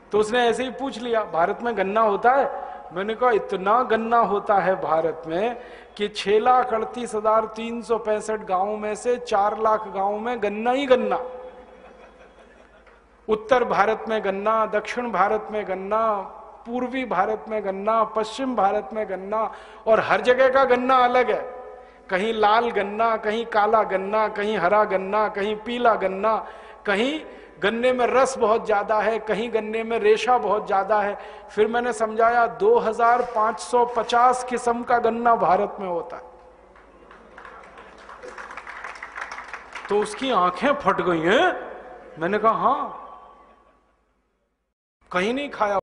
तो उसने ऐसे ही पूछ लिया, भारत में गन्ना होता है? मैंने कहा इतना गन्ना होता है भारत में कि 6,38,365 गांवों में से 4 लाख गांवों में गन्ना ही गन्ना। उत्तर भारत में गन्ना, दक्षिण भारत में गन्ना, पूर्वी भारत में गन्ना, पश्चिम भारत में गन्ना, और हर जगह का गन्ना अलग है। कहीं लाल गन्ना, कहीं काला गन्ना, कहीं हरा गन्ना, कहीं पीला गन्ना, कहीं गन्ने में रस बहुत ज्यादा है, कहीं गन्ने में रेशा बहुत ज्यादा है। फिर मैंने समझाया 2550 किस्म का गन्ना भारत में होता है। तो उसकी आंखें फट गई हैं। मैंने कहा हाँ, कहीं नहीं खाया